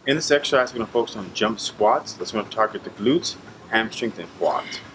In this exercise, we're going to focus on jump squats. That's going to target the glutes, hamstrings, and quads.